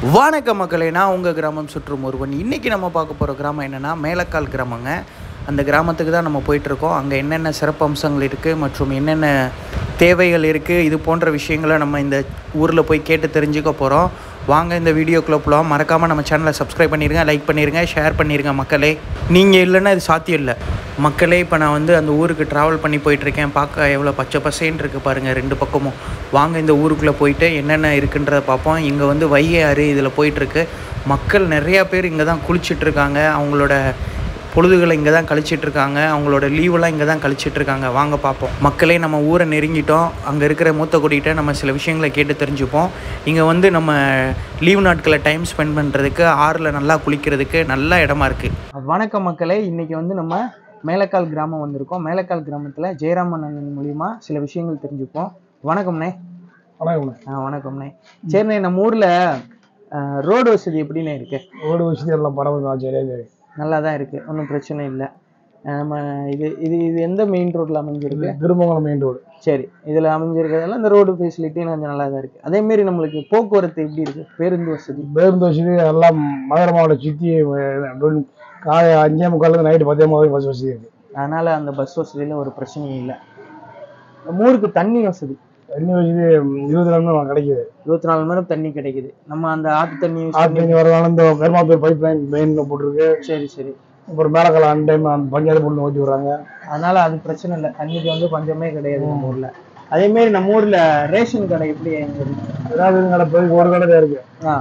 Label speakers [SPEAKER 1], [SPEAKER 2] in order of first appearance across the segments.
[SPEAKER 1] வணக்க மக்களே, நான் உங்கள் கிராமம் சுற்றும் ஒருவன். இன்றைக்கி நம்ம பார்க்க போகிற கிராமம் என்னென்னா மேலக்கால் கிராமங்க. அந்த கிராமத்துக்கு தான் நம்ம போயிட்டுருக்கோம். அங்கே என்னென்ன சிறப்பு அம்சங்கள் இருக்குது மற்றும் என்னென்ன தேவைகள் இருக்குது, இது போன்ற விஷயங்களை நம்ம இந்த ஊரில் போய் கேட்டு தெரிஞ்சுக்க போகிறோம். வாங்க இந்த வீடியோக்குள்ளே போகலாம். மறக்காமல் நம்ம சேனலை சப்ஸ்கிரைப் பண்ணிடுங்க, லைக் பண்ணிடுங்க, ஷேர் பண்ணிடுங்க. மக்களே, நீங்கள் இல்லைன்னா இது சாத்தியம் இல்லை மக்களே. இப்போ நான் அந்த ஊருக்கு ட்ராவல் பண்ணி போயிட்டுருக்கேன். பார்க்க எவ்வளோ பச்சை பசேன்னு இருக்குது பாருங்கள் ரெண்டு பக்கமும். வாங்க இந்த ஊருக்குள்ளே போயிட்டு என்னென்ன இருக்குன்றதை பார்ப்போம். இங்கே வைகை ஆறு இதில் போயிட்டுருக்கு. மக்கள் நிறையா பேர் இங்கே தான் குளிச்சிட்ருக்காங்க. அவங்களோட பொழுதுகளை இங்கே தான் கழிச்சிட்ருக்காங்க. அவங்களோட லீவெல்லாம் இங்கே தான் கழிச்சிட்ருக்காங்க. வாங்க பார்ப்போம். மக்களே, நம்ம ஊரை நெருங்கிட்டோம். அங்கே இருக்கிற மூத்த குடிகிட்ட நம்ம சில விஷயங்களை கேட்டு தெரிஞ்சுப்போம். இங்கே நம்ம லீவ் நாட்களை டைம் ஸ்பெண்ட் பண்ணுறதுக்கு, ஆறில் நல்லா குளிக்கிறதுக்கு நல்ல இடமா இருக்குது. வணக்கம் மக்களே, இன்றைக்கி நம்ம மேலக்கால் கிராமம் வந்திருக்கோம். மேலக்கால் கிராமத்தில் ஜெயராமன் அண்ணன் மூலிமா சில விஷயங்கள் தெரிஞ்சுப்போம். வணக்கம்ண்ணே.
[SPEAKER 2] வணக்கம்ண்ணே.
[SPEAKER 1] வணக்கம்ண்ணே. சரிண்ணே, நம்ம ஊரில் ரோடு வசதி எப்படிண்ணே இருக்குது?
[SPEAKER 2] ரோடு வசதி எல்லாம் பரவாயில்ல,
[SPEAKER 1] நல்லா தான் இருக்குது, ஒன்றும் பிரச்சனை இல்லை. நம்ம இது இது இது எந்த மெயின் ரோட்டில் அமைஞ்சிருக்கு?
[SPEAKER 2] Thirumangalam main road.
[SPEAKER 1] சரி, இதில் அமைஞ்சிருக்கிறதுல இந்த ரோடு ஃபெசிலிட்டி கொஞ்சம் நல்லா தான் இருக்குது. அதேமாரி நம்மளுக்கு போக்குவரத்து எப்படி இருக்குது? பேருந்து வசதி
[SPEAKER 2] எல்லாம் மதுரை மாவட்டம் சுற்றி 5:45 நைட்டு 10 பஸ் வசதி இருக்குது.
[SPEAKER 1] அதனால் அந்த பஸ் வசதியில் ஒரு பிரச்சனையும் இல்லை. நம்ம ஊருக்கு தண்ணி வசதி
[SPEAKER 2] 24 மணி நேரம் கிடைக்குது.
[SPEAKER 1] 24 மணி நேரம் தண்ணி கிடைக்குது. நம்ம அந்த ஆற்று தண்ணி
[SPEAKER 2] வரனால இந்த கருமாத்தூர் பைப் லைன் மெயினில் போட்டிருக்கு.
[SPEAKER 1] சரி.
[SPEAKER 2] அப்புறம் மேலக்கால அன் டைம் அந்த பஞ்சாயத்து போட்டு ஓட்டி விடுறாங்க.
[SPEAKER 1] அதனால அது பிரச்சனை இல்லை. தண்ணிக்கு பஞ்சமே கிடையாது நம்ம ஊரில். அதேமாரி நம்ம ஊரில் ரேஷன் கடை எப்படி
[SPEAKER 2] ஏதாவது கடை போய் ஒரு கடை தான் இருக்கு.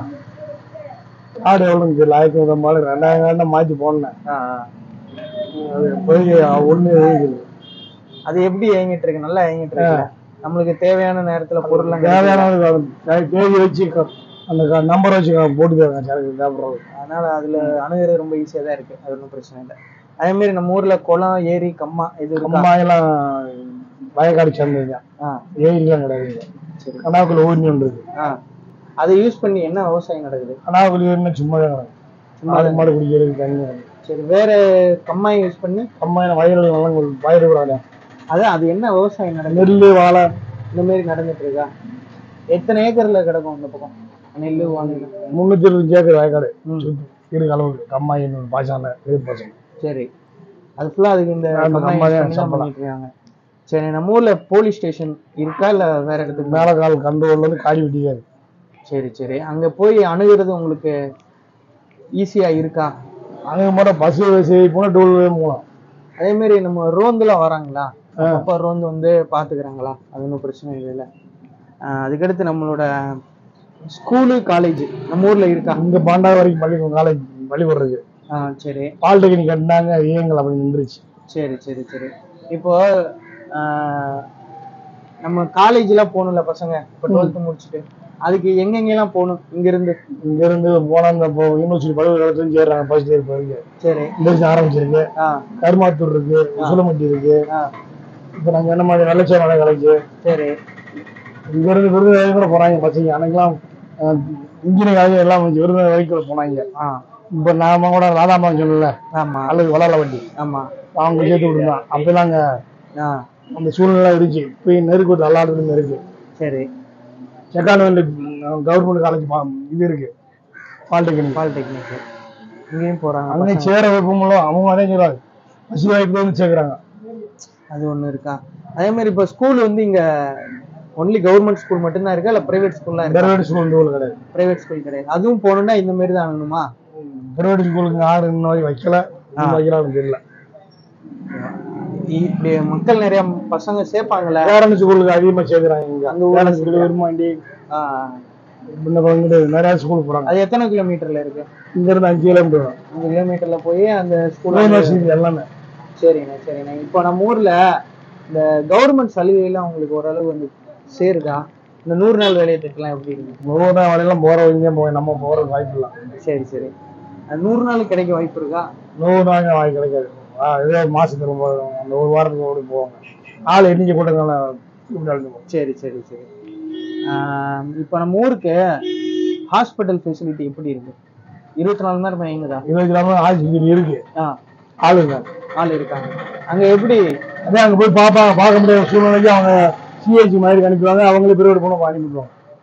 [SPEAKER 2] ஆடு எவ்வளோ 1900 கடை மாற்றி போனேன். அது போய் ஒன்று
[SPEAKER 1] அது எப்படி இயங்கிட்டு இருக்கு? நல்லா இயங்கிட்டு இருக்கு. நம்மளுக்கு தேவையான நேரத்துல பொருள்
[SPEAKER 2] தேதி வச்சு அந்த நம்பர் வச்சு போட்டு தேவைப்படுறது.
[SPEAKER 1] அதனால அதுல அணுகிறது ரொம்ப ஈஸியா தான் இருக்கு. அது ஒன்றும் பிரச்சனை இல்லை. அதே மாதிரி நம்ம ஊர்ல குளம், ஏரி, கம்மா
[SPEAKER 2] எல்லாம் வயக்காடு சேர்ந்ததுங்க. ஏரிலாம் கிடையாது. கனாக்குள்ள ஊர்னி ஒன்று இருக்கு.
[SPEAKER 1] அதை யூஸ் பண்ணி என்ன விவசாயம் நடக்குது?
[SPEAKER 2] கனாக்குள்ள ஊர்னா சும்மா மாடு மாடு குடிக்கிறது தண்ணி.
[SPEAKER 1] சரி, வேற கம்மாயை யூஸ் பண்ணி
[SPEAKER 2] வயல்கள் நல்லா பயிர்.
[SPEAKER 1] அதான் அது என்ன விவசாயம் நடக்குது?
[SPEAKER 2] நெல்லு, வாழை
[SPEAKER 1] இந்த மாதிரி நடந்துட்டு இருக்கா? எத்தனை ஏக்கர்ல கிடக்கும் இந்த பக்கம் நெல்லு, வாழை?
[SPEAKER 2] 325 ஏக்கர் வயக்காடு இருக்கு அளவுக்கு. கம்மாய் பாய்ச்சான பாய்ச்சல்.
[SPEAKER 1] சரி, அது ஃபுல்லா அதுக்கு இந்த பண்ணிட்டு இருக்காங்க. சரி, நம்ம ஊர்ல போலீஸ் ஸ்டேஷன் இருக்கா இல்ல வேற இடத்துக்கு?
[SPEAKER 2] மேலக்கால் கண்ட்ரோல்ல இருந்து காடி வெட்டியா இருக்கு.
[SPEAKER 1] சரி, அங்க போய் அணுகிறது உங்களுக்கு ஈஸியா இருக்கா?
[SPEAKER 2] அங்க மட்டும் பஸ் வசதி போனா டோல் போகலாம்.
[SPEAKER 1] அதே மாதிரி நம்ம ரோந்துல வராங்களா? அப்ப ரோந்து பாத்துக்கிறாங்களா? அது ஒன்றும் பிரச்சனை இல்லை. அதுக்கடுத்து நம்மளோட ஸ்கூலு, காலேஜ் நம்ம ஊர்ல இருக்கா?
[SPEAKER 2] இங்க பாண்டா வரைக்கும் பள்ளி காலேஜ் பள்ளிக்கூடம் இருக்கு.
[SPEAKER 1] சரி,
[SPEAKER 2] பாலிடெக்னிக் கட்டினாங்க, ஏங்கல் அப்படி நின்றுச்சு.
[SPEAKER 1] சரி. இப்போ நம்ம காலேஜ் எல்லாம் போகணும்ல பசங்க, இப்போ 12th முடிச்சுட்டு அதுக்கு எங்கெங்கெல்லாம் போகணும்? இங்க இருந்து
[SPEAKER 2] போனா இந்த யூனிவர்சிட்டி பள்ளிக்கூடத்துல சேர்றாங்க. ஃபர்ஸ்ட் இயர் போறீங்க.
[SPEAKER 1] சரி,
[SPEAKER 2] இந்த ஆரம்பிச்சிருக்கு. கருமாத்தூர் இருக்கு, உசிலம்பட்டி இருக்கு. இப்ப நாங்க என்ன மாதிரி வெள்ளச்சேரி கிடைக்கு.
[SPEAKER 1] சரி,
[SPEAKER 2] இங்க இருந்து விருதுநகர் கூட போறாங்க பசங்க. அன்னைக்கெல்லாம் இன்ஜினியரிங் எல்லாம் விருதுநகர் வரைக்கும் போனாங்க. இப்ப நாம கூட ராதாமன் சொல்லல, அல்லது வளர வண்டி அவங்க சேர்த்து விட்டுருந்தோம். அப்பெல்லாம் அங்க அந்த சூழ்நிலை இருந்துச்சு. இப்ப நெருக்கு நல்லா இருக்கு.
[SPEAKER 1] சரி,
[SPEAKER 2] செக்கானவெல்லி கவர்மெண்ட் காலேஜ் இது இருக்கு,
[SPEAKER 1] பாலிடெக்னிக் இங்கேயும் போறாங்க.
[SPEAKER 2] அங்கே சேர வைப்போம்ல, அவங்க அதே சொல்றாங்க பஸ் வாய்ப்பு வந்து சேர்க்குறாங்க.
[SPEAKER 1] அது ஒண்ணு இருக்கா? அதே மாதிரி இப்ப ஸ்கூல் இங்க ஒன்லி கவர்மெண்ட் ஸ்கூல் மட்டும்தான் இருக்கா இல்ல பிரைவேட் ஸ்கூல்லாம் இருக்கா?
[SPEAKER 2] பிரைவேட் ஸ்கூல் கிடையாது.
[SPEAKER 1] பிரைவேட் ஸ்கூல் கிடையாது. அதுவும் போகணும்னா இந்த மாதிரி தான் ஆகணுமா?
[SPEAKER 2] பிரைவேட் ஸ்கூலுக்கு யாரு இன்ன வரைக்கும் வைக்கலாம்னு தெரியல.
[SPEAKER 1] இப்படி மக்கள் நிறைய பசங்க சேர்ப்பாங்கல்ல,
[SPEAKER 2] பேரண்ட் ஸ்கூலுக்கு அதிகமா சேர்க்குறாங்க. அந்த ஊர்ல விரும்பாண்டி நிறைய ஸ்கூல் போறாங்க.
[SPEAKER 1] அது எத்தனை கிலோமீட்டர்ல இருக்கு?
[SPEAKER 2] இங்க இருந்து 5 கிலோமீட்டர்.
[SPEAKER 1] 5 கிலோமீட்டர்ல போய் அந்த ஸ்கூல்
[SPEAKER 2] எல்லாமே.
[SPEAKER 1] சரிண்ணே. இப்போ நம்ம ஊர்ல இந்த கவர்மெண்ட் சலுகைலாம் உங்களுக்கு ஓரளவு சேருதா? இந்த 100 நாள் வேலை திட்டம்லாம் எப்படி இருக்கு?
[SPEAKER 2] 100 நாள் வேலையெல்லாம் போறவங்க நம்ம போறதுக்கு வாய்ப்பு இல்லை.
[SPEAKER 1] சரி, 100 நாள் கிடைக்க வாய்ப்பு இருக்கா?
[SPEAKER 2] 100 நாள் வாய்ப்பு கிடைக்காது. இதே மாசத்துக்கு அந்த ஒரு வாரத்துக்கு ஓடி போவாங்க. ஆள் எண்ணிக்கை போட்டதுனால.
[SPEAKER 1] சரி. இப்போ நம்ம ஊருக்கு ஹாஸ்பிட்டல் ஃபெசிலிட்டி எப்படி இருக்கு? 24 மணி நேரம் இயங்குதா?
[SPEAKER 2] 24 மணி நேரம் ஆஸ்பத்திரி இருக்கு.
[SPEAKER 1] ஆள் இருக்காங்க. அங்க எப்படி?
[SPEAKER 2] அதே அங்க போய் பார்க்க முடியாத சூழ்நிலைக்கு அவங்க சிஹெச் மாதிரி அனுப்பிடுவாங்க. அவங்களே பிரைவேட் போன அனுப்பிடுவாங்க.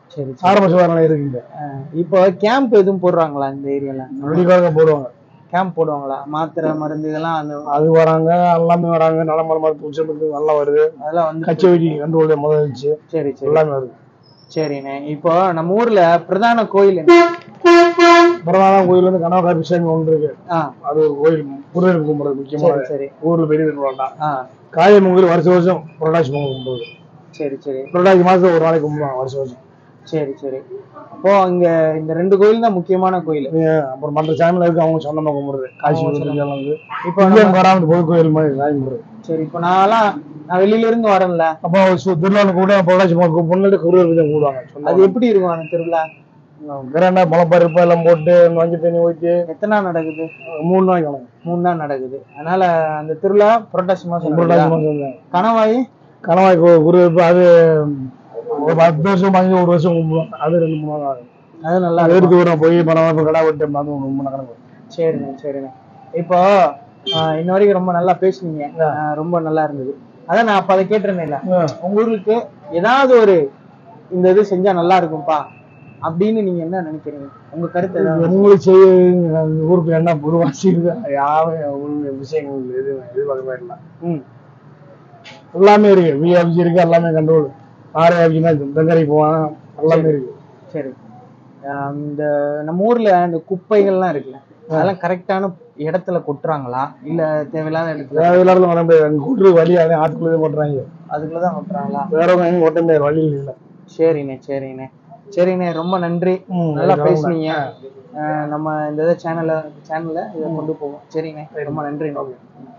[SPEAKER 1] சரி
[SPEAKER 2] ஆரம்ப சுகாதார நிலையம் இருக்குங்க.
[SPEAKER 1] இப்போ கேம்ப் எதுவும் போடுறாங்களா இந்த ஏரியால?
[SPEAKER 2] வெளிக்காக போடுவாங்க.
[SPEAKER 1] கேம்ப் போடுவாங்களா? மாத்திரை மருந்து இதெல்லாம்
[SPEAKER 2] அது வராங்க, எல்லாமே வராங்க. நலமர மருத்துவ உச்சத்துக்கு நல்லா வருது.
[SPEAKER 1] அதெல்லாம் வந்து
[SPEAKER 2] கச்சேரி கண்டுகொள்ள முதல் இருந்துச்சு.
[SPEAKER 1] சரி சரி
[SPEAKER 2] எல்லாமே வருது.
[SPEAKER 1] சரிண்ணே. இப்போ நம்ம ஊர்ல பிரதான கோயில் என்ன?
[SPEAKER 2] பிரதான கோயில் வந்து கனகா சாமி ஒன்று இருக்கு. அது ஒரு கோயில் முருகன் கும்பிடுறது முக்கியமான.
[SPEAKER 1] சரி
[SPEAKER 2] ஊர்ல பெரிய திருவிழா. காளியம்மன் கோயில் வருஷம் வருஷம் புரட்டாசி பொங்கல் கும்பிடுவது.
[SPEAKER 1] சரி சரி
[SPEAKER 2] புரட்டாசி மாசத்துல ஒரு நாளைக்கு கும்பிடுவாங்க வருஷம் வருஷம்.
[SPEAKER 1] சரி சரி அப்போ இங்க இந்த 2 கோயில் தான் முக்கியமான கோயில்.
[SPEAKER 2] அப்புறம் மற்ற சாமியில இருக்கு அவங்க சொந்தமா கும்பிடுறது. காசி வந்து
[SPEAKER 1] இப்போ
[SPEAKER 2] வராமல் பொது கோயில் மாதிரி சாமி கும்பிடுறது.
[SPEAKER 1] சரி இப்போ நான் வெளியில இருந்து வரேன்ல,
[SPEAKER 2] அப்போ திருவிழா கூட புரட்டாசி முன்னாடி குருவர் கூடுவாங்க.
[SPEAKER 1] அது எப்படி இருக்கும் அந்த திருவிழா?
[SPEAKER 2] கிராண்டா முளைப்பருப்பு எல்லாம் போட்டு மஞ்சள் தண்ணி ஊற்றி.
[SPEAKER 1] எத்தனை நாள் நடக்குது?
[SPEAKER 2] 3 நாள் நடக்கும்.
[SPEAKER 1] 3 நாள் நடக்குது. அதனால அந்த திருவிழா புரட்டாசி மாசம்.
[SPEAKER 2] கணவாய் குருவருப்பு அது ஒரு 10 வருஷம் 1 வருஷம் கும்பிடுவோம். அது 2-3 நாள் ஆகும். அது நல்லா எடுத்து வரும். போய் பணம் கடை விட்டு ரொம்ப கணக்கு. சரிண்ணே
[SPEAKER 1] சரிண்ணே. இப்போ இன்ன வரைக்கும் ரொம்ப நல்லா பேசுனீங்க. ரொம்ப நல்லா இருந்தது. அதான் நான் அப்ப அதை கேட்டிருந்தேன்ல, உங்களுக்கு ஏதாவது ஒரு இந்த இது செஞ்சா நல்லா இருக்கும்பா அப்படின்னு நீங்க என்ன நினைக்கிறீங்க? உங்க கருத்து
[SPEAKER 2] உங்களுக்கு செய்ய ஊருக்கு என்ன பொதுவாசி இருக்கு. யாரும் விஷயங்கள் எதிர்பார்க்கவே இல்லை. எல்லாமே இருக்கு. விஆபிசி இருக்கு. எல்லாமே கண்ட்ரோல். ஆர்ஐபினா தங்கரை போவான். எல்லாமே இருக்கு. சரி.
[SPEAKER 1] இந்த நம்ம ஊர்ல இந்த குப்பைகள்லாம் இருக்குல்ல, அதெல்லாம் கரெக்டான இடத்துல கொட்டுறாங்களா இல்ல தேவையில்லாத இடத்துல?
[SPEAKER 2] தேவையில்லாத வர முடியாது. கூட்டுறது வழி ஆத்துக்குள்ளே கொட்டுறாங்க.
[SPEAKER 1] அதுக்குள்ளதான் கொட்டுறாங்களா?
[SPEAKER 2] வேற கொட்ட முடியாது, வழி இல்லை.
[SPEAKER 1] சரிண்ணே ரொம்ப நன்றி. நல்லா பேசுனீங்க. நம்ம இந்த சேனல்ல இதை கொண்டு போவோம். சரிண்ணே ரொம்ப நன்றி.